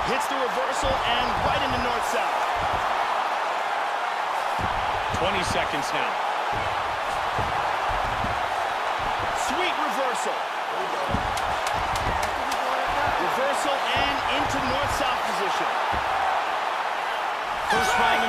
Hits the reversal and right into north-south. 20 seconds now. Sweet reversal. Reversal and into north-south position. First round